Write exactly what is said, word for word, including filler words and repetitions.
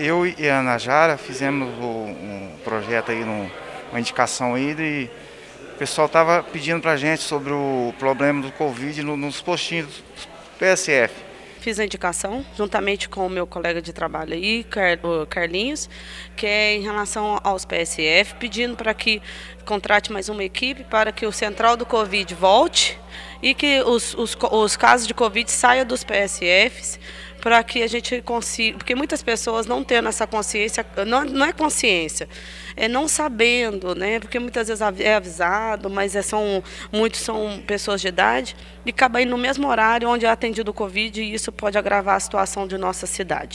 Eu e a Najara fizemos o- um projeto aí, num- uma indicação aí, e o pessoal estava pedindo para a gente sobre o problema do Covid no- nos postinhos P S F. Fiz a indicação, juntamente com o meu colega de trabalho aí, Car- o Carlinhos, que é em relação aos P S F, pedindo para que contrate mais uma equipe para que o central do Covid volte e que os, os, co- os casos de Covid saiam dos P S Fs, para que a gente consiga, porque muitas pessoas não tendo essa consciência, não, não é consciência, é não sabendo, né? Porque muitas vezes avi- é avisado, mas é, são, muitos são pessoas de idade, e acaba indo no mesmo horário onde é atendido o Covid, e isso pode agravar a situação de nossa cidade.